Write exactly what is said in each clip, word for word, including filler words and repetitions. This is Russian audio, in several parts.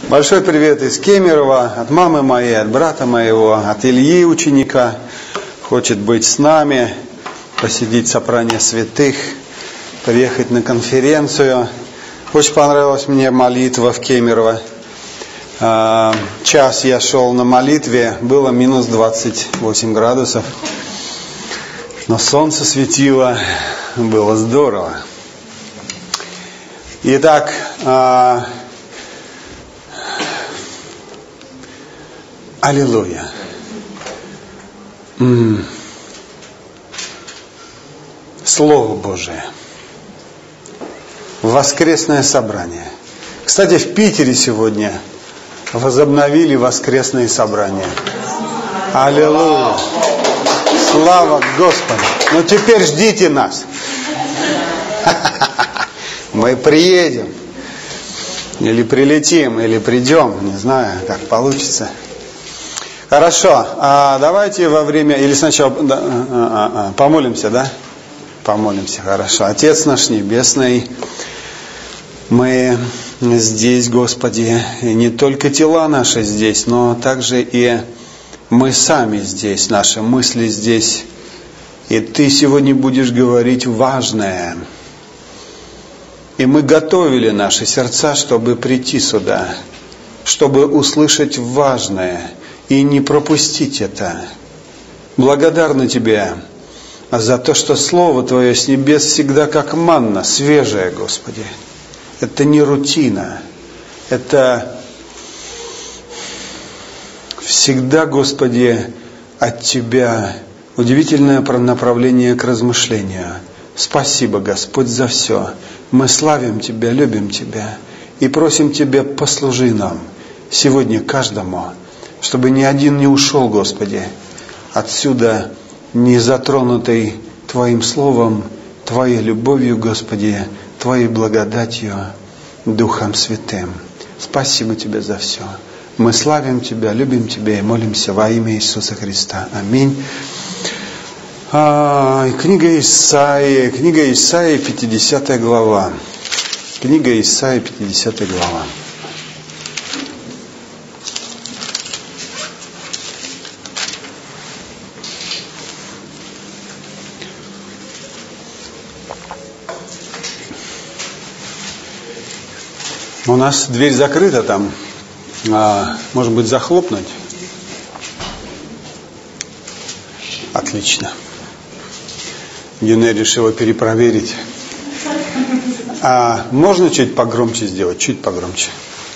Большой привет из Кемерово, от мамы моей, от брата моего, от Ильи, ученика. Хочет быть с нами, посидеть в собрании святых, приехать на конференцию. Очень понравилась мне молитва в Кемерово. Час я шел на молитве, было минус двадцать восемь градусов. Но солнце светило, было здорово. Итак, аллилуйя. М-м. Слово Божие. Воскресное собрание. Кстати, в Питере сегодня возобновили воскресные собрания. Аллилуйя. Слава Господу. Ну теперь ждите нас. Мы приедем. Или прилетим, или придем. Не знаю, как получится. Хорошо. А давайте во время... Или сначала... Да, а, а, а, помолимся, да? Помолимся, хорошо. Отец наш Небесный, мы здесь, Господи, и не только тела наши здесь, но также и мы сами здесь, наши мысли здесь. И Ты сегодня будешь говорить важное. И мы готовили наши сердца, чтобы прийти сюда, чтобы услышать важное и не пропустить это. Благодарны Тебе за то, что Слово Твое с небес всегда как манна, свежее, Господи. Это не рутина. Это всегда, Господи, от Тебя удивительное направление к размышлению. Спасибо, Господь, за все. Мы славим Тебя, любим Тебя и просим Тебя, послужи нам сегодня каждому, чтобы ни один не ушел, Господи, отсюда не затронутый Твоим Словом, Твоей любовью, Господи, Твоей благодатью, Духом Святым. Спасибо Тебе за все. Мы славим Тебя, любим Тебя и молимся во имя Иисуса Христа. Аминь. А, книга Исаии, книга Исаии, пятидесятая глава. Книга Исаии, пятидесятая глава. У нас дверь закрыта там. А, может быть, захлопнуть? Отлично. Юне решила перепроверить. А можно чуть погромче сделать? Чуть погромче.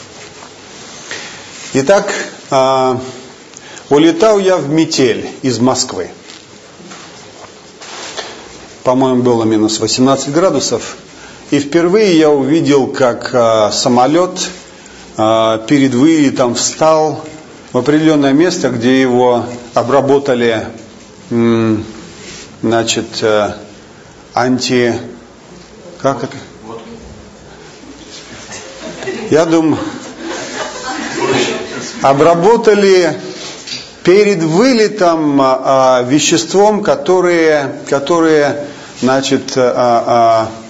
Итак, а, улетал я в метель из Москвы. По-моему, было минус восемнадцать градусов. И впервые я увидел, как а, самолет а, перед вылетом встал в определенное место, где его обработали, м, значит, а, анти... Как это? Я думаю, обработали перед вылетом а, а, веществом, которые, которые значит, а, а,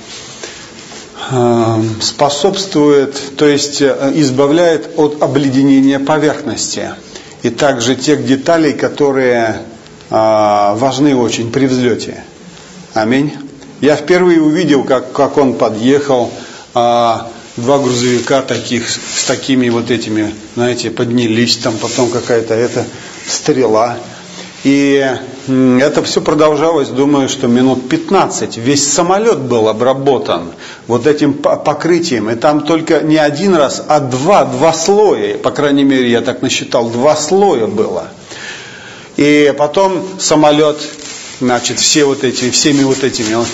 способствует, то есть избавляет от обледенения поверхности и также тех деталей, которые а, важны очень при взлете. Аминь. Я впервые увидел, как, как он подъехал, а, два грузовика таких с такими вот этими, знаете, поднялись, там потом какая-то эта стрела. И это все продолжалось, думаю, что минут пятнадцать. Весь самолет был обработан вот этим покрытием. И там только не один раз, а два, два слоя. По крайней мере, я так насчитал, два слоя было. И потом самолет, значит, все вот эти, всеми вот этими он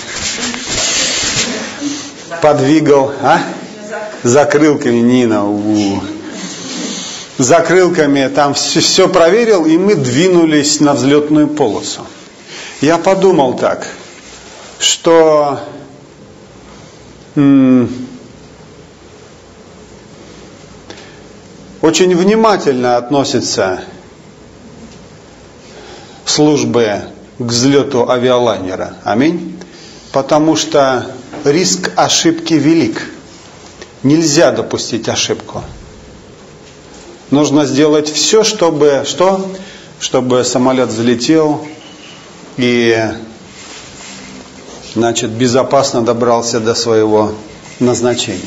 подвигал, а? Закрылками, Нина, у-у-у. Закрылками там все, все проверил, и мы двинулись на взлетную полосу. Я подумал так, что м- очень внимательно относятся службы к взлету авиалайнера. Аминь. Потому что риск ошибки велик. Нельзя допустить ошибку. Нужно сделать все, чтобы, что? Чтобы самолет взлетел и, значит, безопасно добрался до своего назначения.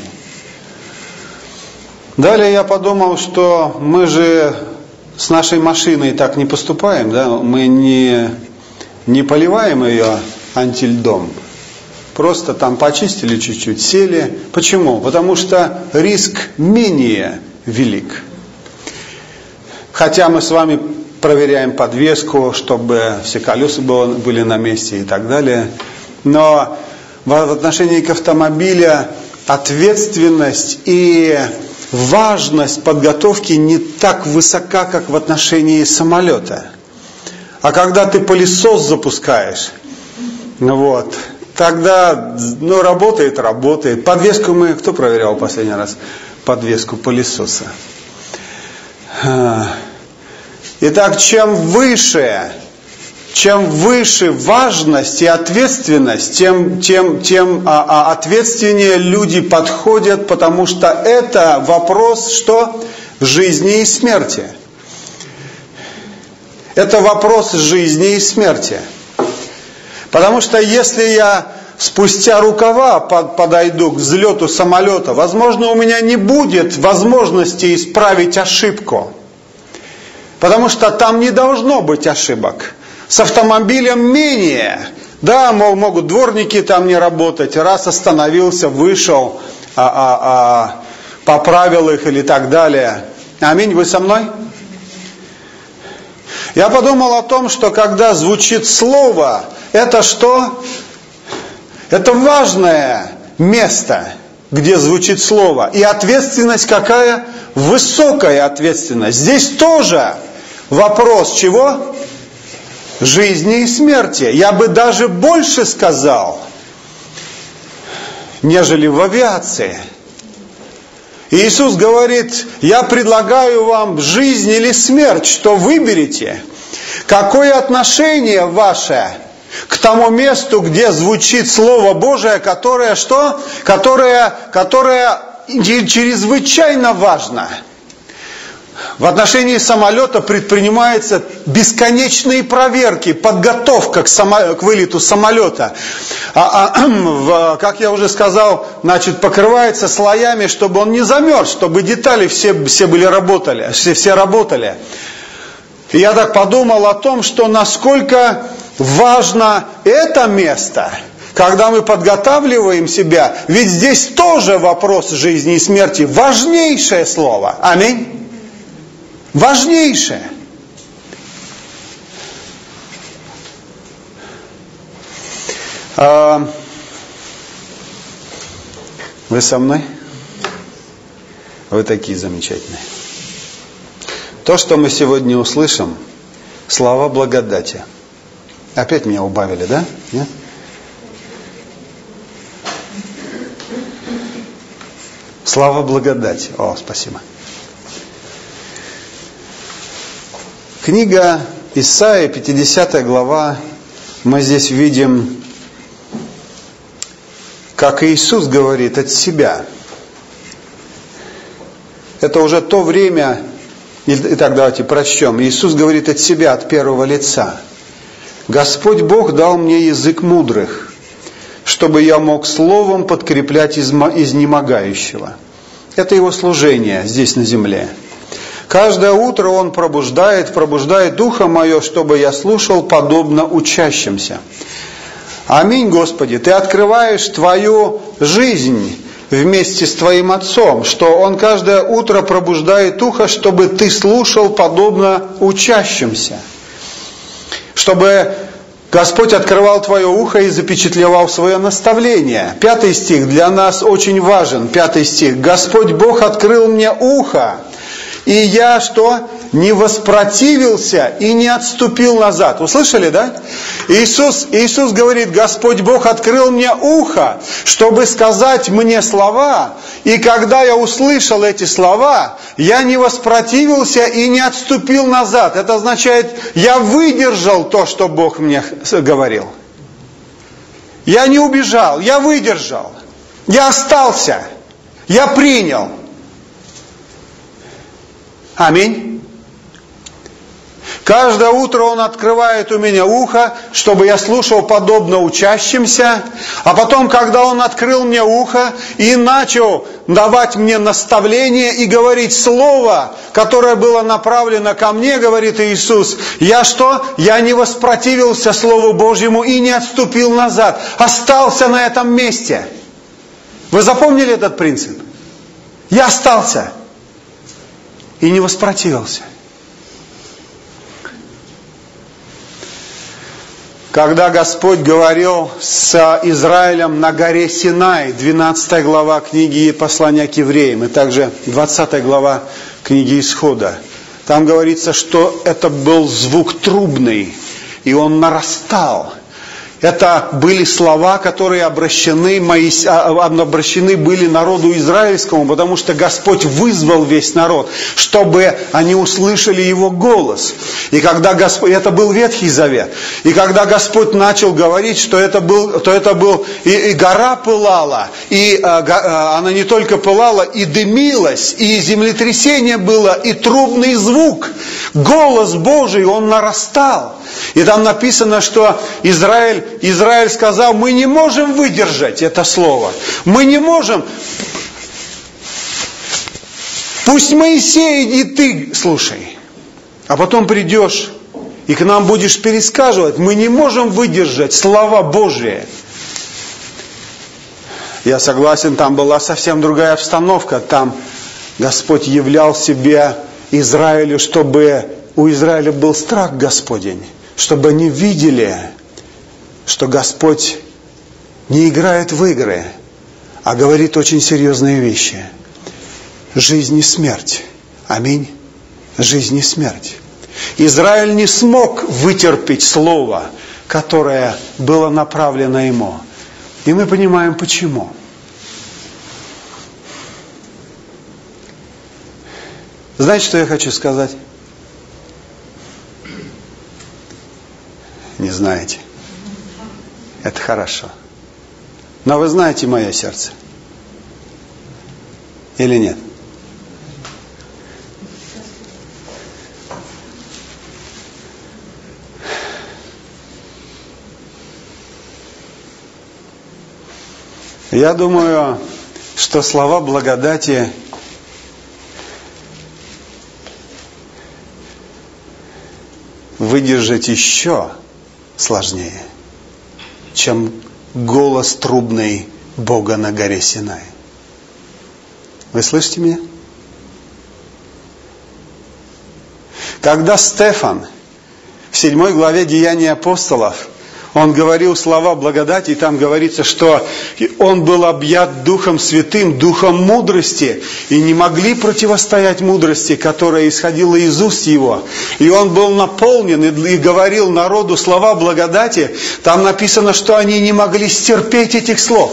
Далее я подумал, что мы же с нашей машиной так не поступаем, да? Мы не, не поливаем ее антильдом. Просто там почистили чуть-чуть, сели. Почему? Потому что риск менее велик. Хотя мы с вами проверяем подвеску, чтобы все колеса были на месте и так далее. Но в отношении к автомобилю ответственность и важность подготовки не так высока, как в отношении самолета. А когда ты пылесос запускаешь, вот, тогда, ну, работает, работает. Подвеску мы, кто проверял в последний раз? Подвеску пылесоса. Итак, чем выше, чем выше важность и ответственность, тем, тем, тем а, а, ответственнее люди подходят, потому что это вопрос, что? Жизни и смерти. Это вопрос жизни и смерти. Потому что если я спустя рукава под, подойду к взлету самолета, возможно, у меня не будет возможности исправить ошибку. Потому что там не должно быть ошибок. С автомобилем менее. Да, могут дворники там не работать. Раз остановился, вышел, а, а, а, поправил их или так далее. Аминь, вы со мной? Я подумал о том, что когда звучит слово, это что? Это важное место, где звучит слово. И ответственность какая? Высокая ответственность. Здесь тоже вопрос чего? Жизни и смерти. Я бы даже больше сказал, нежели в авиации. Иисус говорит: я предлагаю вам жизнь или смерть, что выберете? Какое отношение ваше к тому месту, где звучит Слово Божие, которое что? Которое, которое чрезвычайно важно. В отношении самолета предпринимаются бесконечные проверки, подготовка к, само, к вылету самолета. А, а, в, как я уже сказал, значит, покрывается слоями, чтобы он не замерз, чтобы детали все, все были работали, все, все работали. И я так подумал о том, что насколько важно это место, когда мы подготавливаем себя, ведь здесь тоже вопрос жизни и смерти, важнейшее слово. Аминь. Важнейшее. А, вы со мной? Вы такие замечательные. То, что мы сегодня услышим, слова благодати. Опять меня убавили, да? Нет? Слава благодати. О, спасибо. Книга Исаия, пятидесятая глава, мы здесь видим, как Иисус говорит от себя. Это уже то время, итак, давайте прочтем. Иисус говорит от себя, от первого лица. «Господь Бог дал мне язык мудрых, чтобы я мог словом подкреплять изнемогающего». Это его служение здесь на земле. Каждое утро Он пробуждает, пробуждает духо мое, чтобы я слушал подобно учащимся. Аминь, Господи, Ты открываешь Твою жизнь вместе с Твоим Отцом, что Он каждое утро пробуждает ухо, чтобы Ты слушал подобно учащимся. Чтобы Господь открывал твое ухо и запечатлевал свое наставление. Пятый стих для нас очень важен. Пятый стих. «Господь Бог открыл мне ухо, и я что? Не воспротивился и не отступил назад». Услышали, да? Иисус, Иисус говорит: Господь Бог открыл мне ухо, чтобы сказать мне слова. И когда я услышал эти слова, я не воспротивился и не отступил назад. Это означает, я выдержал то, что Бог мне говорил. Я не убежал, я выдержал. Я остался, я принял. Аминь. Каждое утро Он открывает у меня ухо, чтобы я слушал подобно учащимся. А потом, когда Он открыл мне ухо и начал давать мне наставление и говорить слово, которое было направлено ко мне, говорит Иисус, я что? Я не воспротивился Слову Божьему и не отступил назад. Остался на этом месте. Вы запомнили этот принцип? Я остался и не воспротивился. Когда Господь говорил с Израилем на горе Синай, двенадцатая глава книги послания к евреям, и также двадцатая глава книги Исхода, там говорится, что это был звук трубный, и он нарастал. Это были слова, которые обращены, Моисе... обращены были народу израильскому, потому что Господь вызвал весь народ, чтобы они услышали Его голос. И когда Господь, это был Ветхий Завет, и когда Господь начал говорить, что это был, то это был и, и гора пылала, и а, она не только пылала, и дымилась, и землетрясение было, и трубный звук, голос Божий, он нарастал. И там написано, что Израиль, Израиль сказал, мы не можем выдержать это слово. Мы не можем. Пусть Моисей и ты слушай. А потом придешь и к нам будешь пересказывать. Мы не можем выдержать слова Божие. Я согласен, там была совсем другая обстановка. Там Господь являл себе Израилю, чтобы у Израиля был страх Господень. Чтобы они видели, что Господь не играет в игры, а говорит очень серьезные вещи. Жизнь и смерть. Аминь. Жизнь и смерть. Израиль не смог вытерпеть слово, которое было направлено ему. И мы понимаем, почему. Знаете, что я хочу сказать? Не знаете. Это хорошо. Но вы знаете мое сердце? Или нет? Я думаю, что слова благодати выдержать еще сложнее, чем голос трубный Бога на горе Синай. Вы слышите меня? Когда Стефан в седьмой главе Деяний апостолов, он говорил слова благодати, и там говорится, что он был объят Духом Святым, Духом мудрости, и не могли противостоять мудрости, которая исходила из уст его. И он был наполнен и говорил народу слова благодати. Там написано, что они не могли стерпеть этих слов.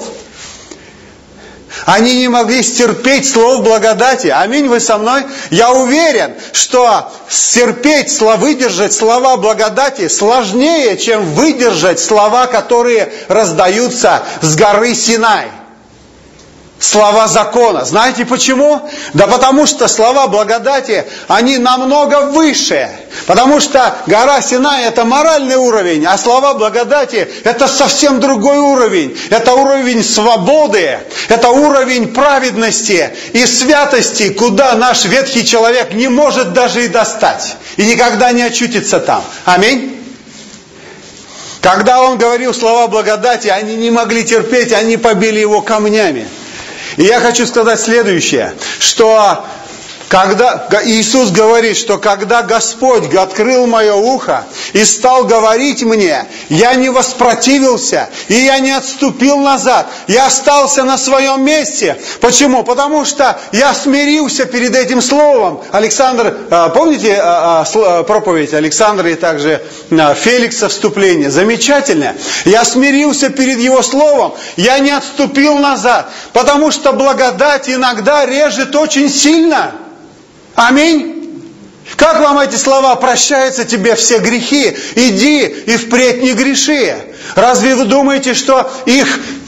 Они не могли стерпеть слов благодати. Аминь, вы со мной? Я уверен, что стерпеть, выдержать слова благодати сложнее, чем выдержать слова, которые раздаются с горы Синай. Слова закона. Знаете почему? Да потому что слова благодати, они намного выше. Потому что гора Синай – это моральный уровень, а слова благодати – это совсем другой уровень. Это уровень свободы, это уровень праведности и святости, куда наш ветхий человек не может даже и достать. И никогда не очутится там. Аминь. Когда он говорил слова благодати, они не могли терпеть, они побили его камнями. И я хочу сказать следующее, что когда Иисус говорит, что когда Господь открыл мое ухо и стал говорить мне, я не воспротивился и я не отступил назад, я остался на своем месте. Почему? Потому что я смирился перед этим словом. Александр, помните проповедь Александра и также Феликса вступление? Замечательное. Я смирился перед его словом, я не отступил назад, потому что благодать иногда режет очень сильно. Аминь. Как вам эти слова? Прощаются тебе все грехи. Иди и впредь не греши. Разве вы думаете, что их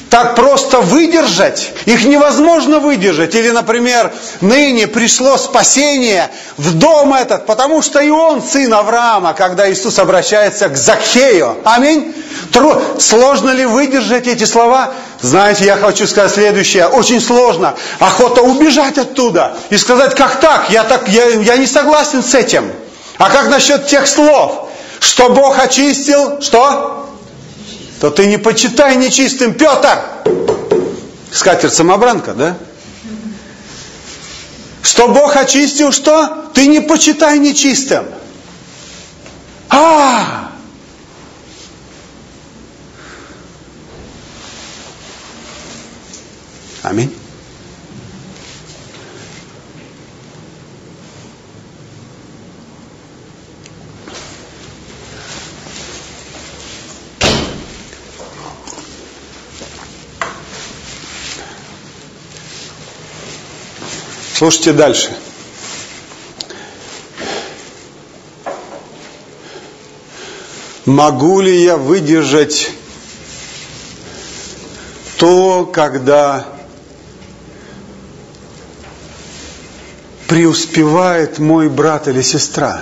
так просто выдержать. Их невозможно выдержать. Или, например, ныне пришло спасение в дом этот, потому что и он сын Авраама, когда Иисус обращается к Закхею. Аминь. Тру... Сложно ли выдержать эти слова? Знаете, я хочу сказать следующее. Очень сложно. Охота убежать оттуда и сказать, как так? Я, так я, я не согласен с этим. А как насчет тех слов? Что Бог очистил, что? То ты не почитай нечистым, Петр. Скатерть-самобранка, да? Что Бог очистил, что? Ты не почитай нечистым. А! Аминь. Слушайте дальше. Могу ли я выдержать то, когда преуспевает мой брат или сестра?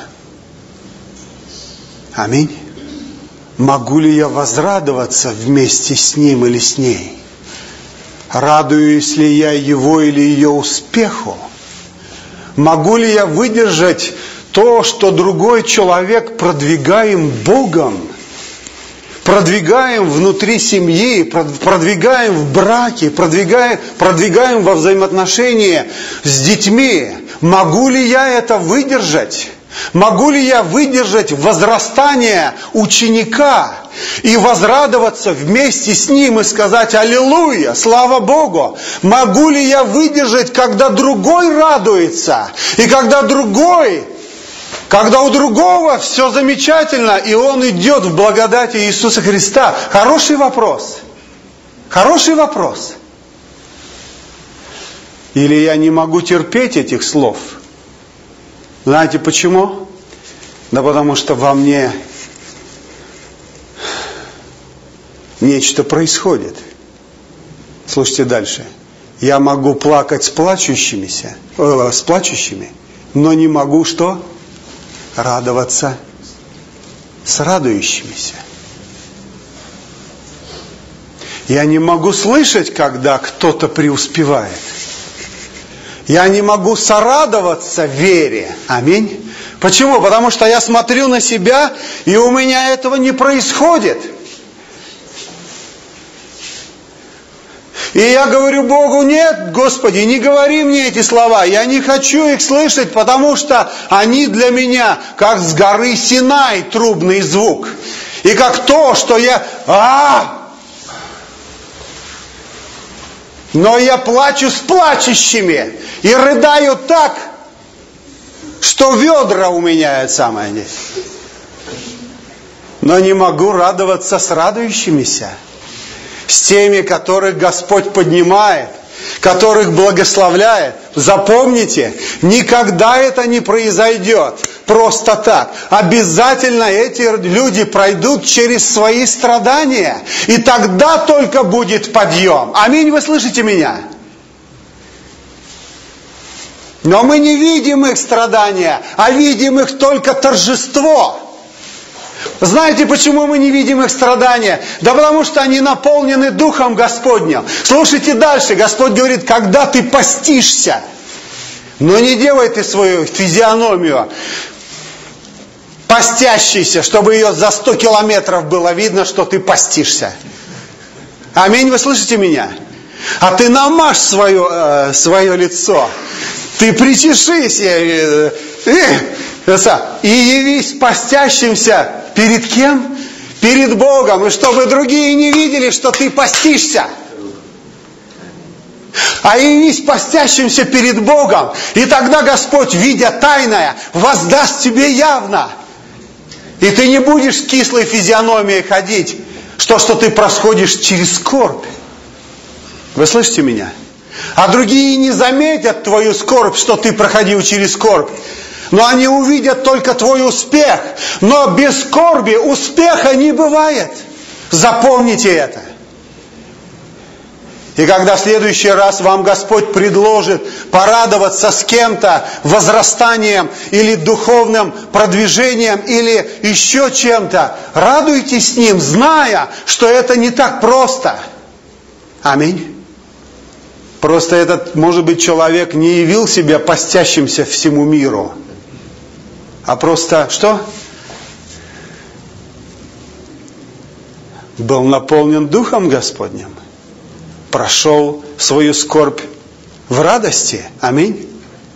Аминь. Могу ли я возрадоваться вместе с ним или с ней? Радуюсь ли я его или ее успеху? Могу ли я выдержать то, что другой человек продвигаем Богом, продвигаем внутри семьи, продвигаем в браке, продвигаем, продвигаем во взаимоотношения с детьми? Могу ли я это выдержать? Могу ли я выдержать возрастание ученика и возрадоваться вместе с ним и сказать «Аллилуйя! Слава Богу!» Могу ли я выдержать, когда другой радуется, и когда другой, когда у другого все замечательно, и он идет в благодати Иисуса Христа? Хороший вопрос. Хороший вопрос. Или я не могу терпеть этих слов? Знаете почему? Да потому что во мне нечто происходит. Слушайте дальше. Я могу плакать с плачущимися, э, с плачущими, но не могу что? Радоваться с радующимися. Я не могу слышать, когда кто-то преуспевает. Я не могу сорадоваться вере. Аминь. Почему? Потому что я смотрю на себя, и у меня этого не происходит. И я говорю Богу: нет, Господи, не говори мне эти слова. Я не хочу их слышать, потому что они для меня как с горы Синай трубный звук. И как то, что я... А! Но я плачу с плачущими и рыдаю так, что ведра у меня это самое здесь. Но не могу радоваться с радующимися, с теми, которых Господь поднимает, которых благословляет. Запомните, никогда это не произойдет просто так. Обязательно эти люди пройдут через свои страдания, и тогда только будет подъем. Аминь, вы слышите меня? Но мы не видим их страдания, а видим их только торжество. Знаете, почему мы не видим их страдания? Да потому что они наполнены Духом Господним. Слушайте дальше. Господь говорит: когда ты постишься, но не делай ты свою физиономию постящейся, чтобы ее за сто километров было видно, что ты постишься. Аминь, вы слышите меня? А ты намажь свое, э, свое лицо. Ты причешись э, э, и явись постящимся. Перед кем? Перед Богом. И чтобы другие не видели, что ты постишься. А явись постящимся перед Богом. И тогда Господь, видя тайное, воздаст тебе явно. И ты не будешь с кислой физиономией ходить, что, что ты проходишь через скорбь. Вы слышите меня? А другие не заметят твою скорбь, что ты проходил через скорбь. Но они увидят только твой успех. Но без скорби успеха не бывает. Запомните это. И когда в следующий раз вам Господь предложит порадоваться с кем-то возрастанием или духовным продвижением или еще чем-то, радуйтесь с ним, зная, что это не так просто. Аминь. Просто этот, может быть, человек не явил себя постящимся всему миру, а просто что? Был наполнен Духом Господним. Прошел свою скорбь в радости. Аминь.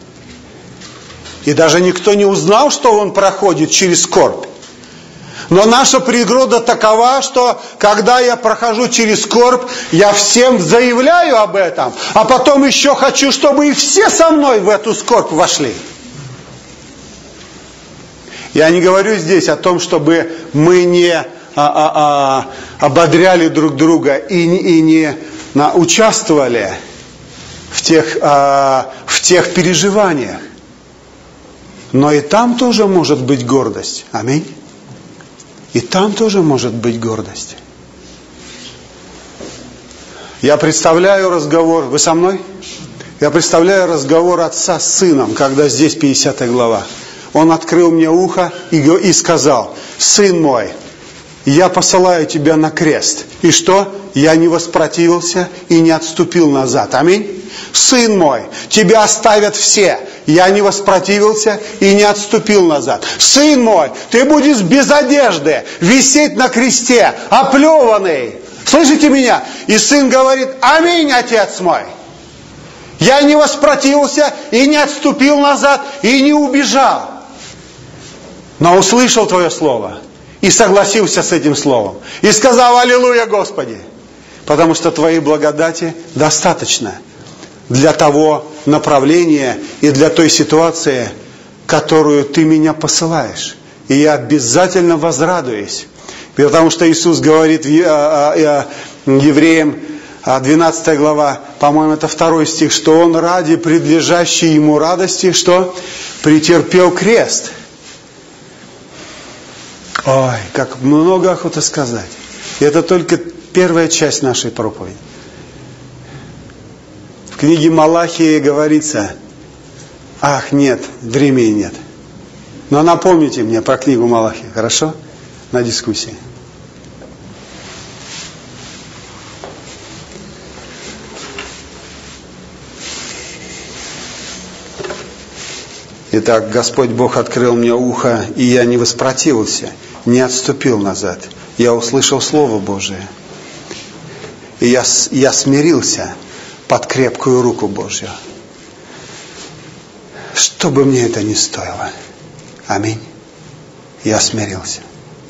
И даже никто не узнал, что он проходит через скорбь. Но наша природа такова, что когда я прохожу через скорбь, я всем заявляю об этом, а потом еще хочу, чтобы и все со мной в эту скорбь вошли. Я не говорю здесь о том, чтобы мы не а, а, а, ободряли друг друга и, и не на, участвовали в тех, а, в тех переживаниях. Но и там тоже может быть гордость. Аминь. И там тоже может быть гордость. Я представляю разговор, вы со мной? Я представляю разговор отца с сыном, когда здесь пятидесятая глава. Он открыл мне ухо и, и сказал: сын мой, я посылаю тебя на крест. И что? Я не воспротивился и не отступил назад. Аминь. Сын мой, тебя оставят все. Я не воспротивился и не отступил назад. Сын мой, ты будешь без одежды, висеть на кресте, оплеванный. Слышите меня? И сын говорит: аминь, отец мой. Я не воспротивился и не отступил назад и не убежал. Но услышал твое слово и согласился с этим словом. И сказал: аллилуйя, Господи. Потому что твоей благодати достаточно для того направления и для той ситуации, которую ты меня посылаешь. И я обязательно возрадуюсь. Потому что Иисус говорит евреям, двенадцатая глава, по-моему, это второй стих, что Он ради предлежащей Ему радости, что претерпел крест. Ой, как много охота сказать. И это только первая часть нашей проповеди. В книге Малахии говорится: ах, нет, времени нет. Но напомните мне про книгу Малахии, хорошо? На дискуссии. Итак, Господь Бог открыл мне ухо, и я не воспротивился, не отступил назад. Я услышал Слово Божие. И я, я смирился под крепкую руку Божью. Что бы мне это ни стоило. Аминь. Я смирился.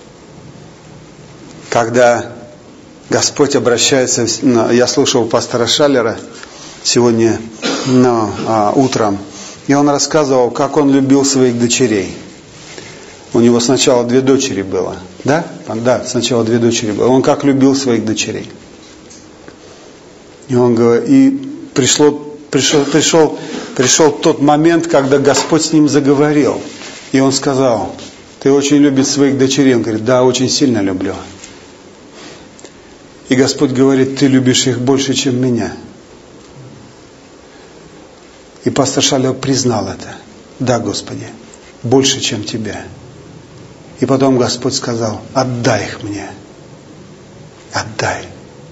Когда Господь обращается... Я слушал пастора Шаллера сегодня ну, а, утром, и он рассказывал, как он любил своих дочерей. У него сначала две дочери было. Да? Да, сначала две дочери было. Он как любил своих дочерей. И он говорит, и пришло, пришел, пришел, пришел тот момент, когда Господь с ним заговорил. И он сказал: ты очень любишь своих дочерей. Он говорит: да, очень сильно люблю. И Господь говорит: ты любишь их больше, чем меня. И пастор Шаллер признал это. Да, Господи, больше, чем тебя. И потом Господь сказал: отдай их мне. Отдай.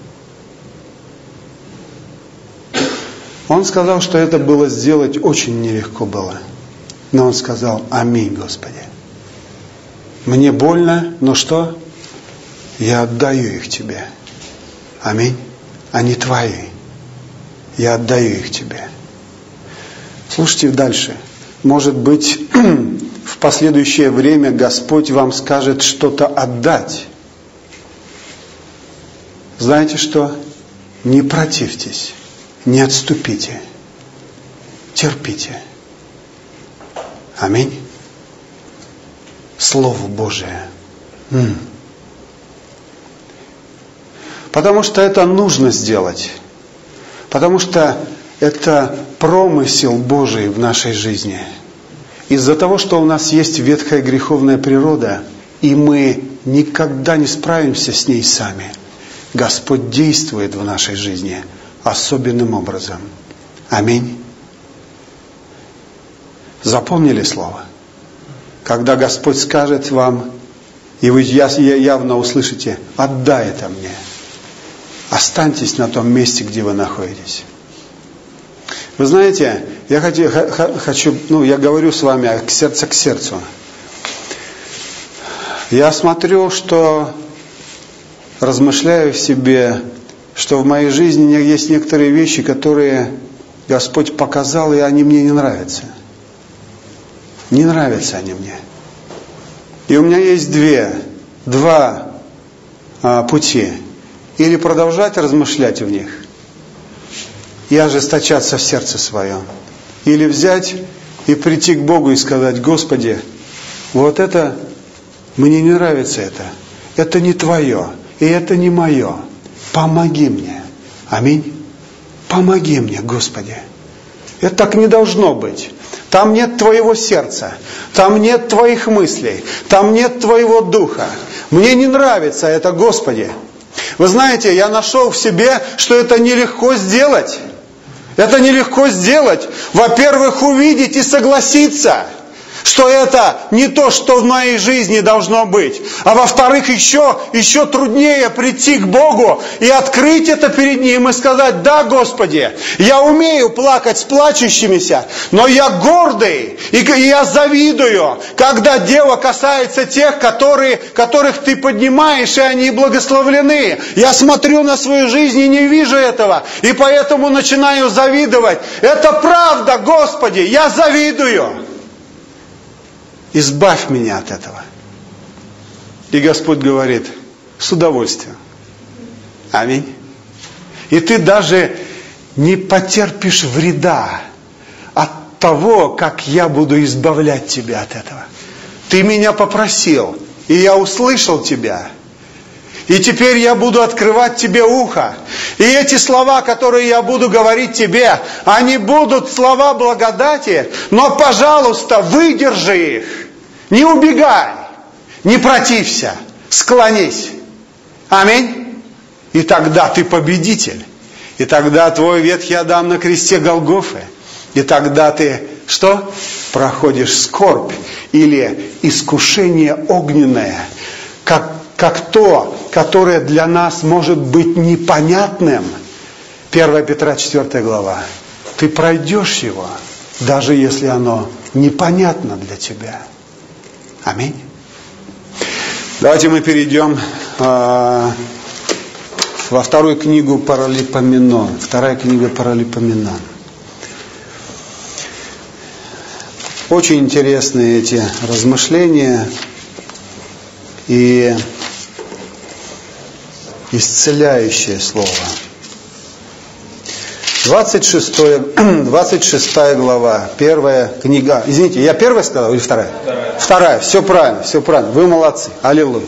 Он сказал, что это было сделать очень нелегко было. Но он сказал: аминь, Господи. Мне больно, но что? Я отдаю их тебе. Аминь. Они твои. Я отдаю их тебе. Слушайте дальше. Может быть, в последующее время Господь вам скажет что-то отдать. Знаете что? Не противьтесь, не отступите, терпите. Аминь. Слово Божие. М-м. Потому что это нужно сделать. Потому что это промысел Божий в нашей жизни. Из-за того, что у нас есть ветхая греховная природа, и мы никогда не справимся с ней сами, Господь действует в нашей жизни особенным образом. Аминь. Запомнили слово? Когда Господь скажет вам, и вы явно услышите: отдай это мне. Останьтесь на том месте, где вы находитесь. Вы знаете, я хочу, хочу ну, я говорю с вами от сердца к сердцу. Я смотрю, что размышляю в себе, что в моей жизни есть некоторые вещи, которые Господь показал, и они мне не нравятся. Не нравятся они мне. И у меня есть две, два а, пути. Или продолжать размышлять в них и ожесточаться в сердце своем. Или взять и прийти к Богу и сказать: Господи, вот это, мне не нравится это. Это не Твое, и это не мое. Помоги мне. Аминь. Помоги мне, Господи. Это так не должно быть. Там нет Твоего сердца, там нет Твоих мыслей, там нет Твоего духа. Мне не нравится это, Господи. Вы знаете, я нашел в себе, что это нелегко сделать. Это нелегко сделать. Во-первых, увидеть и согласиться, что это не то, что в моей жизни должно быть. А во-вторых, еще, еще труднее прийти к Богу и открыть это перед Ним и сказать: да, Господи, я умею плакать с плачущимися, но я гордый, и я завидую, когда дело касается тех, которые, которых Ты поднимаешь, и они благословлены. Я смотрю на свою жизнь и не вижу этого, и поэтому начинаю завидовать. Это правда, Господи, я завидую. Избавь меня от этого. И Господь говорит: с удовольствием. Аминь. И ты даже не потерпишь вреда от того, как я буду избавлять тебя от этого. Ты меня попросил, и я услышал тебя. И теперь я буду открывать тебе ухо. И эти слова, которые я буду говорить тебе, они будут слова благодати, но, пожалуйста, выдержи их. Не убегай, не протився, склонись. Аминь. И тогда ты победитель. И тогда твой ветхий Адам на кресте Голгофы. И тогда ты что? Проходишь скорбь или искушение огненное, как как то, которое для нас может быть непонятным. первое Петра четвёртая глава. Ты пройдешь его, даже если оно непонятно для тебя. Аминь. Давайте мы перейдем э, во вторую книгу Паралипоменон. Вторая книга Паралипоменон. Очень интересные эти размышления и исцеляющее слово. двадцать шестая, двадцать шестая глава, первая книга. Извините, я первая сказал или вторая? Вторая. Вторая, все правильно, все правильно. Вы молодцы. Аллилуйя.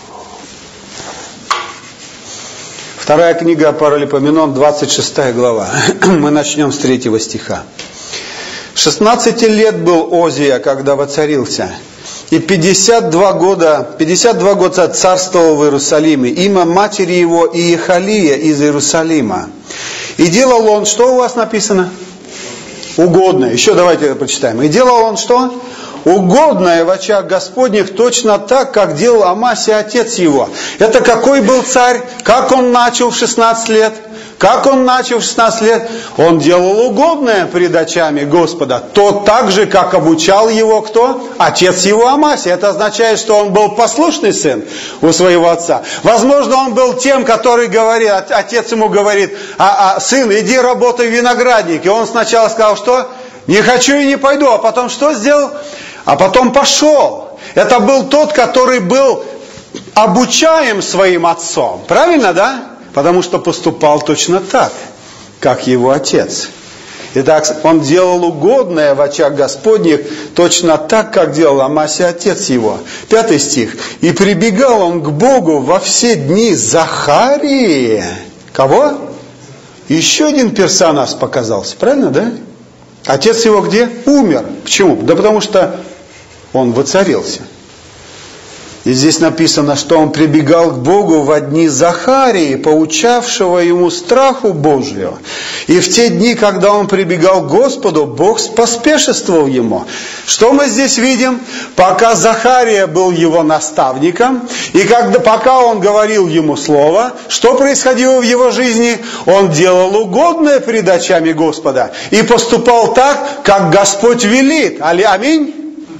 Вторая книга Паралипоменон, двадцать шестая глава. Мы начнем с третьего стиха. шестнадцать лет был Озия, когда воцарился. И пятьдесят два года, пятьдесят два года царствовал в Иерусалиме. Имя матери его Иехалия из Иерусалима. И делал он, что у вас написано? Угодное. Еще давайте это прочитаем. И делал он что? Угодное в очах Господних, точно так, как делал Амасия, отец его. Это какой был царь? Как он начал в шестнадцать лет? Как он начал в шестнадцать лет? Он делал угодное пред очами Господа. То так же, как обучал его кто? Отец его Амасия. Это означает, что он был послушный сын у своего отца. Возможно, он был тем, который говорит, отец ему говорит: а, а, сын, иди работай в винограднике. Он сначала сказал, что? Не хочу и не пойду. А потом что сделал? А потом пошел. Это был тот, который был обучаем своим отцом. Правильно, да? Потому что поступал точно так, как его отец. Итак, он делал угодное в очах Господних, точно так, как делал Амасия, отец его. Пятый стих. И прибегал он к Богу во все дни Захарии. Кого? Еще один персонаж показался. Правильно, да? Отец его где? Умер. Почему? Да потому что он воцарился. И здесь написано, что он прибегал к Богу во дни Захарии, поучавшего ему страху Божию. И в те дни, когда он прибегал к Господу, Бог поспешествовал ему. Что мы здесь видим? Пока Захария был его наставником, и когда, пока он говорил ему слово, что происходило в его жизни? Он делал угодное пред очами Господа и поступал так, как Господь велит. Аминь.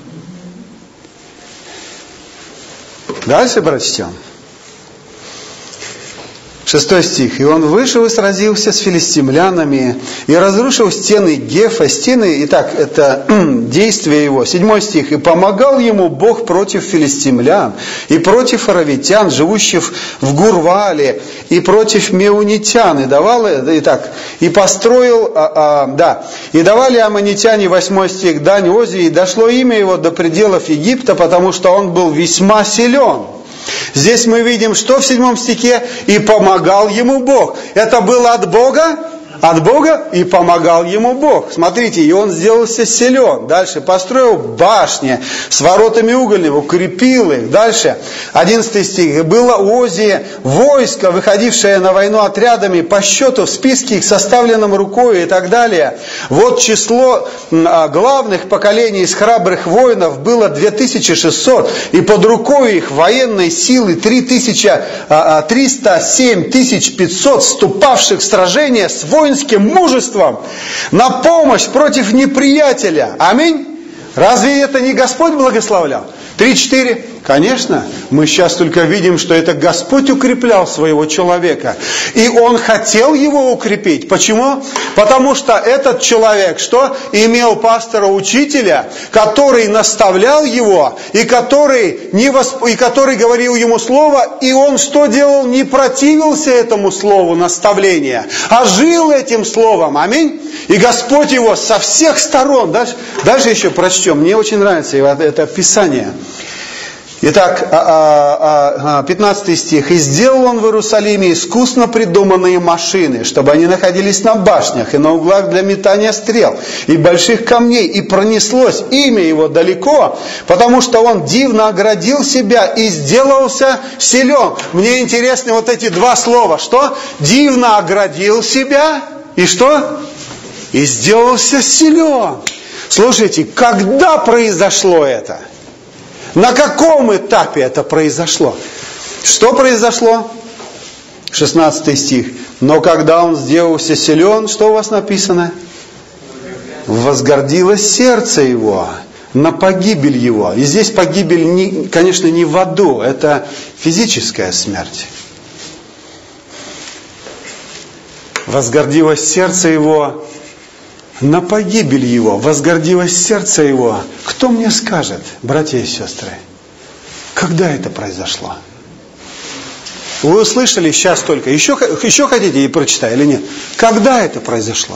Дальше прочтем. Шестой стих. «И он вышел и сразился с филистимлянами, и разрушил стены Гефа». Стены, итак, это действие его. Седьмой стих. «И помогал ему Бог против филистимлян, и против аравитян, живущих в Гурвале, и против меунитян». И давал, итак, и построил, а, а, да, и давали аммонитяне, восьмой стих, дань Озии, и дошло имя его до пределов Египта, потому что он был весьма силен. Здесь мы видим, что в седьмом стихе? «И помогал ему Бог». Это было от Бога? От Бога, и помогал ему Бог. Смотрите, и он сделался силен. Дальше построил башни с воротами угольными, укрепил их. Дальше, одиннадцатый стих. «И было у Озии войско, выходившее на войну отрядами, по счету в списке их, составленном рукой» и так далее. Вот число главных поколений из храбрых воинов было две тысячи шестьсот, и под рукой их военной силы три тысячи триста семь тысяч пятьсот, вступавших в сражение с воинами, мужеством на помощь против неприятеля. Аминь. Разве это не Господь благословлял? Три-четыре. Конечно, мы сейчас только видим, что это Господь укреплял своего человека. И Он хотел его укрепить. Почему? Потому что этот человек, что? Имел пастора-учителя, который наставлял его, и который, не восп... и который говорил ему слово, и он что делал? Не противился этому слову наставления, а жил этим словом. Аминь. И Господь его со всех сторон. Дальше, дальше еще прочтем. Мне очень нравится это Писание. Итак, пятнадцатый стих. «И сделал он в Иерусалиме искусно придуманные машины, чтобы они находились на башнях и на углах для метания стрел и больших камней, и пронеслось имя его далеко, потому что он дивно оградил себя и сделался силен». Мне интересны вот эти два слова. Что? Дивно оградил себя и что? И сделался силен. Слушайте, когда произошло это? На каком этапе это произошло? Что произошло? шестнадцатый стих. «Но когда он сделался силен», что у вас написано? «Возгордилось сердце его на погибель его». И здесь погибель, не, конечно, не в аду, это физическая смерть. «Возгордилось сердце его на погибель его», возгордилось сердце его. Кто мне скажет, братья и сестры, когда это произошло? Вы услышали сейчас только. Еще, еще хотите и прочитать или нет? Когда это произошло?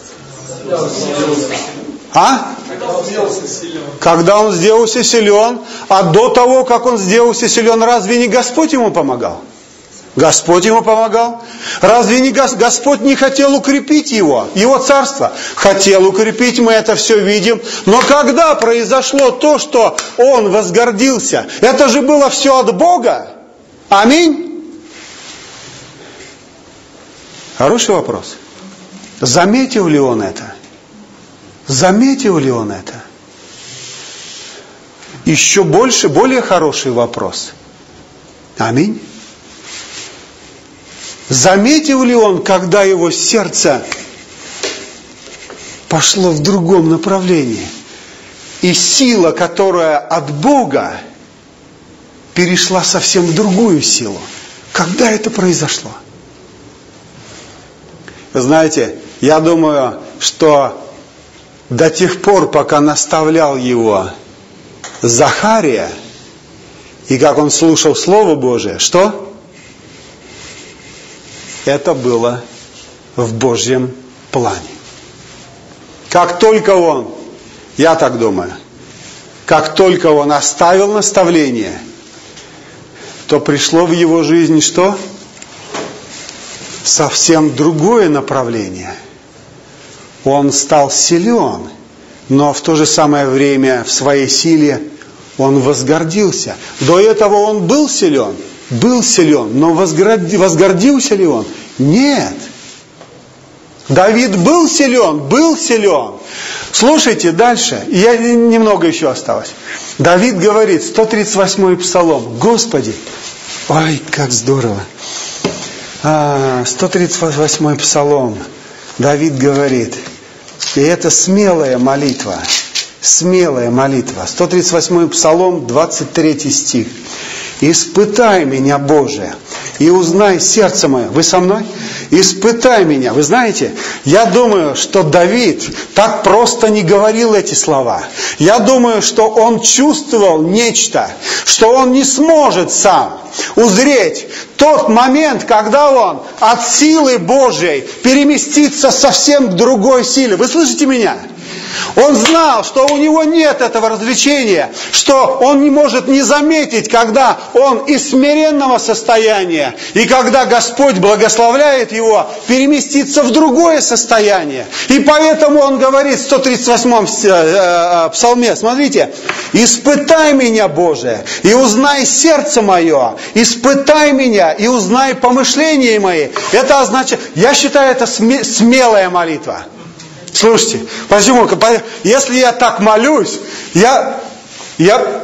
А? Когда он сделался силен. А до того, как он сделался силен, разве не Господь ему помогал? Господь ему помогал. Разве не Господь не хотел укрепить его, его царство? Хотел укрепить, мы это все видим. Но когда произошло то, что он возгордился, это же было все от Бога. Аминь. Хороший вопрос. Заметил ли он это? Заметил ли он это? Еще больше, более хороший вопрос. Аминь. Заметил ли он, когда его сердце пошло в другом направлении, и сила, которая от Бога, перешла совсем в другую силу? Когда это произошло? Вы знаете, я думаю, что до тех пор, пока наставлял его Захария, и как он слушал Слово Божие, что? Это было в Божьем плане. Как только он, я так думаю, как только он оставил наставление, то пришло в его жизнь что? Совсем другое направление. Он стал силен, но в то же самое время в своей силе он возгордился. До этого он был силен, был силен, но возгордился ли он? Нет. Давид был силен, был силен. Слушайте дальше, я немного еще осталось. Давид говорит, сто тридцать восьмой псалом, Господи, ой, как здорово. А, сто тридцать восьмой псалом, Давид говорит, и это смелая молитва, смелая молитва. сто тридцать восьмой псалом, двадцать третий стих. «Испытай меня, Боже, и узнай сердце мое». Вы со мной? «Испытай меня». Вы знаете, я думаю, что Давид так просто не говорил эти слова. Я думаю, что он чувствовал нечто, что он не сможет сам узреть тот момент, когда он от силы Божьей переместится совсем к другой силе. Вы слышите меня? Он знал, что у него нет этого развлечения, что он не может не заметить, когда он из смиренного состояния, и когда Господь благословляет его, переместиться в другое состояние. И поэтому он говорит в сто тридцать восьмом псалме, смотрите, «Испытай меня, Боже, и узнай сердце мое, испытай меня, и узнай помышления мои». Это означает, я считаю, это смелая молитва. Слушайте, почему? Если я так молюсь, я, я,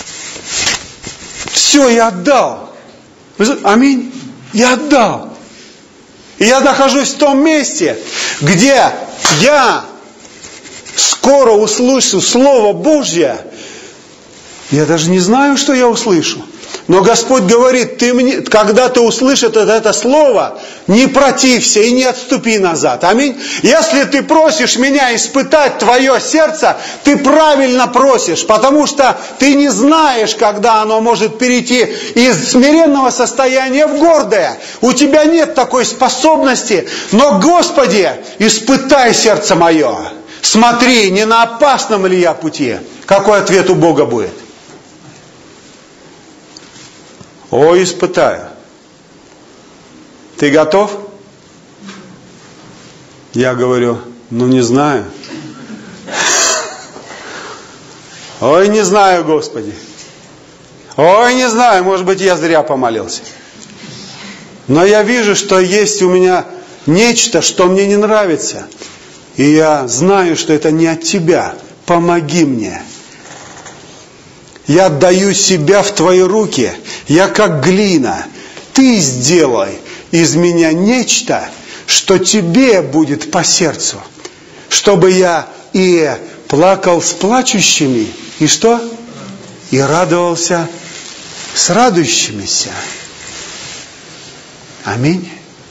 все, я отдал. Аминь. Я отдал. И я нахожусь в том месте, где я скоро услышу Слово Божье. Я даже не знаю, что я услышу. Но Господь говорит, ты мне, когда ты услышишь это, это слово, не протився и не отступи назад. Аминь. Если ты просишь меня испытать твое сердце, ты правильно просишь, потому что ты не знаешь, когда оно может перейти из смиренного состояния в гордое. У тебя нет такой способности, но, Господи, испытай сердце мое. Смотри, не на опасном ли я пути. Какой ответ у Бога будет? О, испытаю. Ты готов? Я говорю, ну не знаю. Ой, не знаю, Господи. Ой, не знаю, может быть, я зря помолился. Но я вижу, что есть у меня нечто, что мне не нравится. И я знаю, что это не от Тебя. Помоги мне. Я отдаю себя в Твои руки. Я как глина. Ты сделай из меня нечто, что Тебе будет по сердцу. Чтобы я и плакал с плачущими, и что? И радовался с радующимися. Аминь.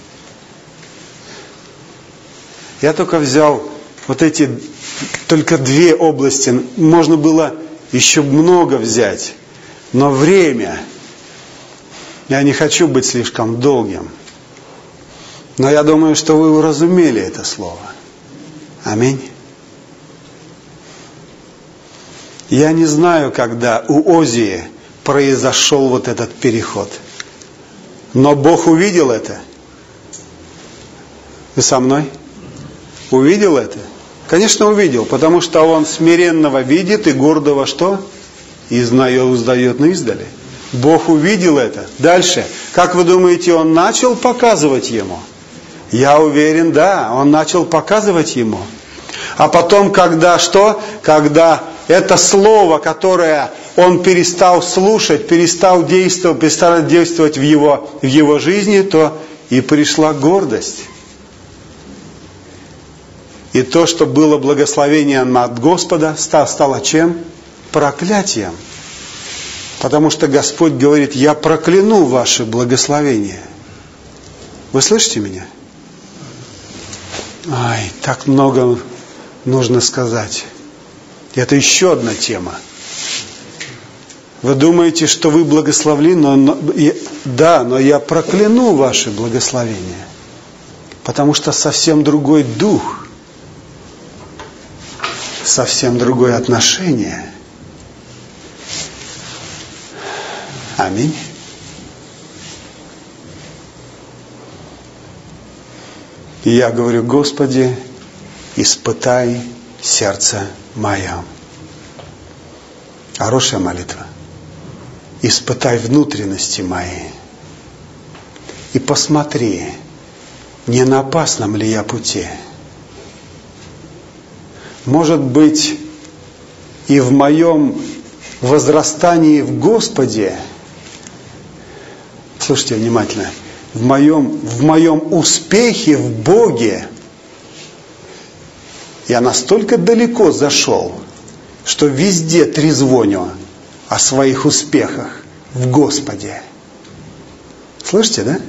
Я только взял вот эти только две области. Можно было еще много взять. Но время, я не хочу быть слишком долгим. Но я думаю, что вы уразумели это слово. Аминь. Я не знаю, когда у Озии произошел вот этот переход. Но Бог увидел это. Вы со мной? Увидел это? Конечно, увидел, потому что он смиренного видит и гордого что? И узнает издали. Бог увидел это. Дальше. Как вы думаете, он начал показывать ему? Я уверен, да, он начал показывать ему. А потом, когда что? Когда это слово, которое он перестал слушать, перестал действовать, перестал действовать в его, в его жизни, то и пришла гордость. И то, что было благословением от Господа, стало чем? Проклятием. Потому что Господь говорит, я прокляну ваше благословение. Вы слышите меня? Ай, так много нужно сказать. Это еще одна тема. Вы думаете, что вы благословлены, но, и, да, но я прокляну ваше благословение. Потому что совсем другой дух. Совсем другое отношение. Аминь. И я говорю, Господи, испытай сердце мое. Хорошая молитва. Испытай внутренности мои и посмотри, не на опасном ли я пути. Может быть, и в моем возрастании в Господе, слушайте внимательно, в моем, в моем успехе в Боге я настолько далеко зашел, что везде трезвоню о своих успехах в Господе. Слышите, да?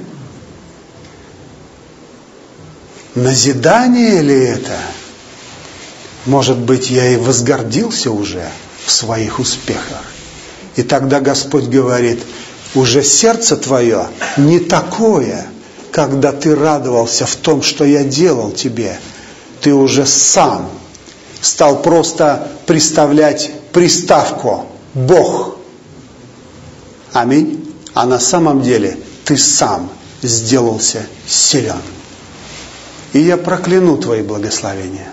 Назидание ли это? Может быть, я и возгордился уже в своих успехах. И тогда Господь говорит, уже сердце твое не такое, когда ты радовался в том, что я делал тебе. Ты уже сам стал просто представлять приставку «Бог». Аминь. А на самом деле ты сам сделался силен. И я прокляну твои благословения.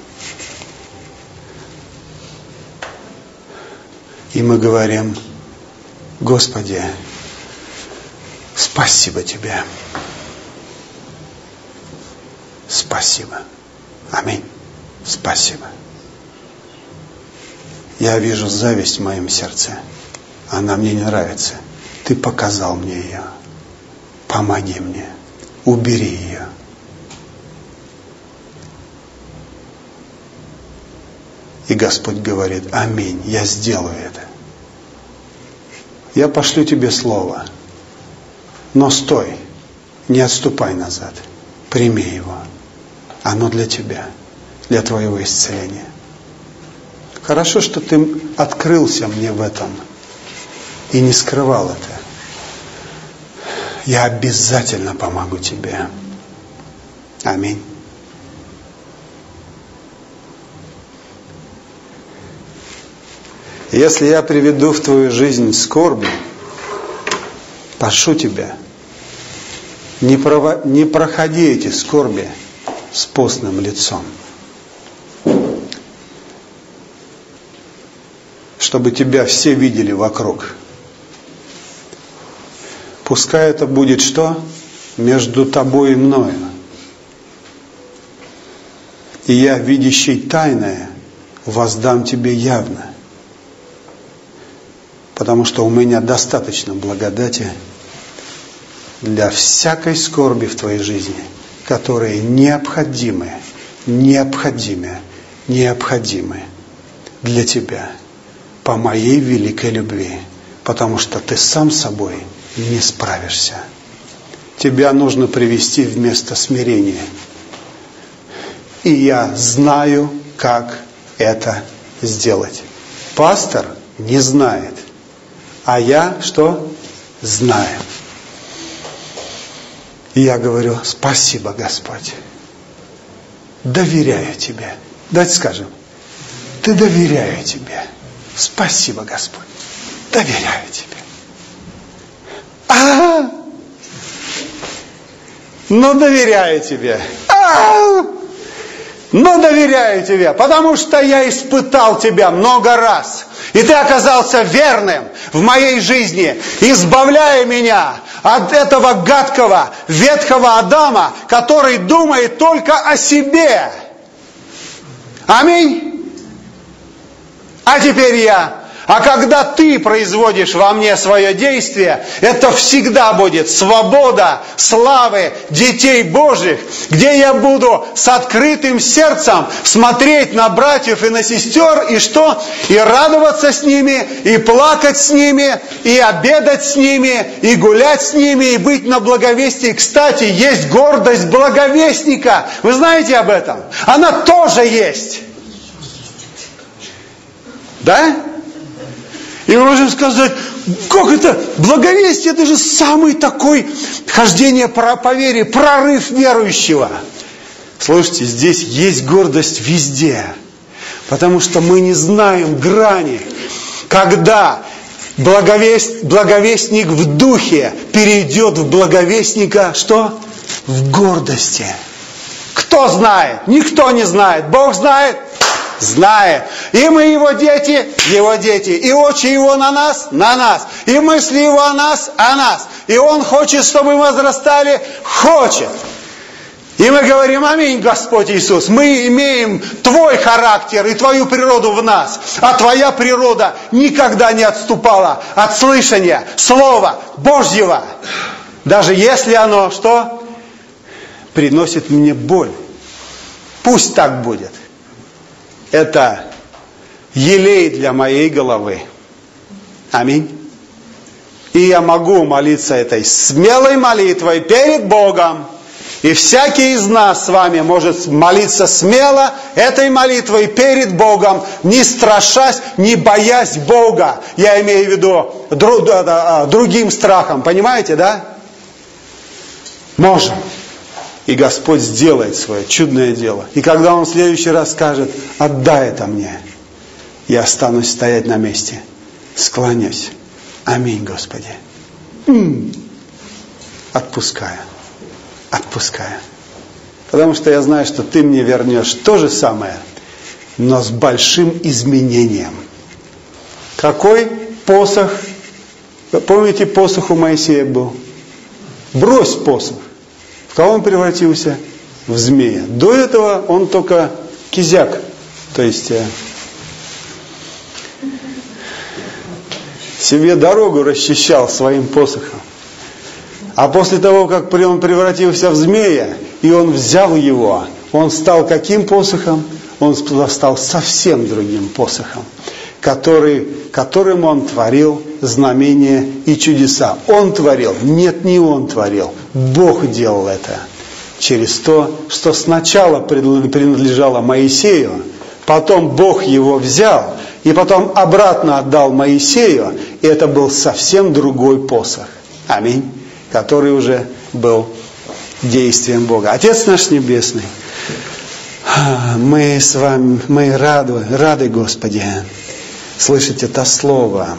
И мы говорим, Господи, спасибо Тебе. Спасибо. Аминь. Спасибо. Я вижу зависть в моем сердце. Она мне не нравится. Ты показал мне ее. Помоги мне. Убери ее. И Господь говорит, аминь, я сделаю это. Я пошлю тебе слово. Но стой, не отступай назад. Прими его. Оно для тебя, для твоего исцеления. Хорошо, что ты открылся мне в этом и не скрывал это. Я обязательно помогу тебе. Аминь. Если я приведу в твою жизнь скорби, прошу тебя, не, прово... не проходи эти скорби с постным лицом. Чтобы тебя все видели вокруг. Пускай это будет что? Между тобой и мною. И я, видящий тайное, воздам тебе явно. Потому что у меня достаточно благодати для всякой скорби в твоей жизни, которые необходимы, необходимы, необходимы для тебя по моей великой любви, потому что ты сам собой не справишься. Тебя нужно привести в место смирения. И я знаю, как это сделать. Пастор не знает. А я что? Знаю. И я говорю, спасибо, Господь. Доверяю Тебе. Давайте скажем, ты доверяю Тебе. Спасибо, Господь. Доверяю Тебе. А, ну доверяю Тебе. А, ну доверяю Тебе, потому что я испытал Тебя много раз. И Ты оказался верным в моей жизни, избавляя меня от этого гадкого, ветхого Адама, который думает только о себе. Аминь. А теперь я. А когда Ты производишь во мне свое действие, это всегда будет свобода, славы детей Божьих, где я буду с открытым сердцем смотреть на братьев и на сестер, и что? И радоваться с ними, и плакать с ними, и обедать с ними, и гулять с ними, и быть на благовестии. Кстати, есть гордость благовестника. Вы знаете об этом? Она тоже есть. Да? И мы можем сказать, как это? Благовестие, это же самый такой хождение по вере, прорыв верующего. Слушайте, здесь есть гордость везде. Потому что мы не знаем грани, когда благовест, благовестник в духе перейдет в благовестника, что? В гордости. Кто знает? Никто не знает. Бог знает? Знает. И мы Его дети, Его дети. И очи Его на нас, на нас. И мысли Его о нас, о нас. И Он хочет, чтобы мы возрастали, хочет. И мы говорим: аминь, Господь Иисус. Мы имеем Твой характер и Твою природу в нас. А Твоя природа никогда не отступала от слышания Слова Божьего. Даже если оно что? Приносит мне боль. Пусть так будет. Это елей для моей головы. Аминь. И я могу молиться этой смелой молитвой перед Богом. И всякий из нас с вами может молиться смело этой молитвой перед Богом, не страшась, не боясь Бога. Я имею в виду другим страхом. Понимаете, да? Можем. И Господь сделает свое чудное дело. И когда Он в следующий раз скажет: отдай это мне, я останусь стоять на месте, склонюсь. Аминь, Господи. М-м. Отпускаю. Отпускаю. Потому что я знаю, что Ты мне вернешь то же самое, но с большим изменением. Какой посох? Вы помните, посох у Моисея был? Брось посох. В кого он превратился? В змея. До этого он только кизяк, то есть э, себе дорогу расчищал своим посохом. А после того, как он превратился в змея, и он взял его, он стал каким посохом? Он стал совсем другим посохом, который, которым он творил знамения и чудеса. Он творил? Нет, не он творил. Бог делал это через то, что сначала принадлежало Моисею, потом Бог его взял, и потом обратно отдал Моисею, и это был совсем другой посох. Аминь. Который уже был действием Бога. Отец наш Небесный, мы с вами, мы рады, рады, Господи, слышать это Слово.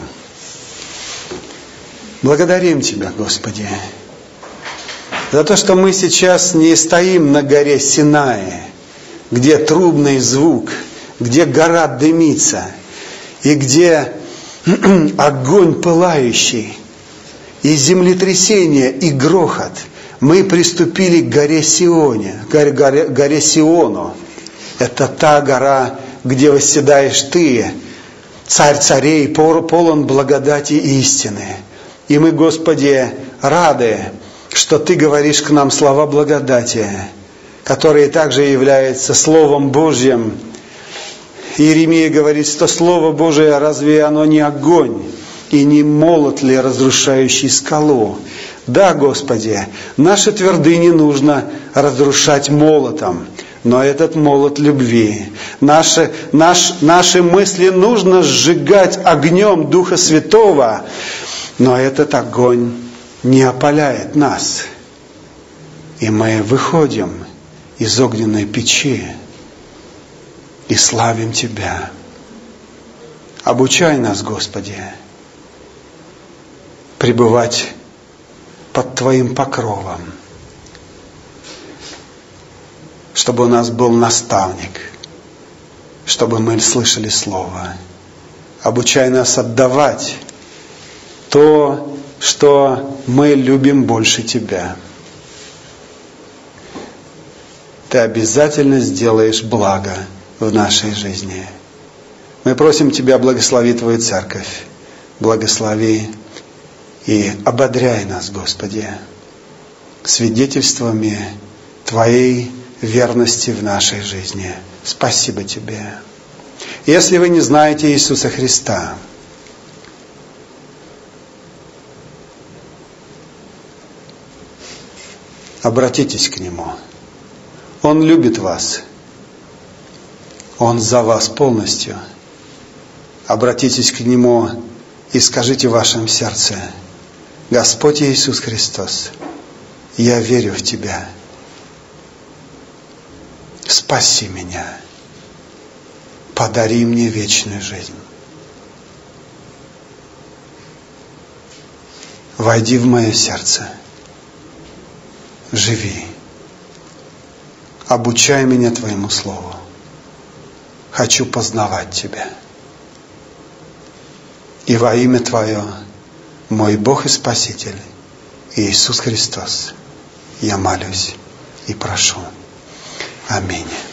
Благодарим Тебя, Господи, за то, что мы сейчас не стоим на горе Синай, где трубный звук, где гора дымится, и где огонь пылающий, и землетрясение, и грохот. Мы приступили к горе Сионе, горе, горе, горе Сиону. Это та гора, где восседаешь Ты, Царь царей, полон благодати и истины. И мы, Господи, рады, что Ты говоришь к нам слова благодати, которые также являются Словом Божьим. Иеремия говорит, что Слово Божие, разве оно не огонь? И не молот ли, разрушающий скалу? Да, Господи, наши твердыни нужно разрушать молотом, но этот молот любви. Наши, наш, наши мысли нужно сжигать огнем Духа Святого, но этот огонь не опаляет нас. И мы выходим из огненной печи и славим Тебя. Обучай нас, Господи, пребывать под Твоим покровом, чтобы у нас был наставник, чтобы мы слышали Слово. Обучай нас отдавать то, что мы любим больше Тебя. Ты обязательно сделаешь благо в нашей жизни. Мы просим Тебя, благослови Твою церковь, благослови и ободряй нас, Господи, свидетельствами Твоей верности в нашей жизни. Спасибо Тебе. Если вы не знаете Иисуса Христа, обратитесь к Нему. Он любит вас. Он за вас полностью. Обратитесь к Нему и скажите в вашем сердце: Господь Иисус Христос, я верю в Тебя. Спаси меня. Подари мне вечную жизнь. Войди в мое сердце. Живи. Обучай меня Твоему Слову. хочу познавать Тебя. И во имя Твое, мой Бог и Спаситель, Иисус Христос, я молюсь и прошу. Аминь.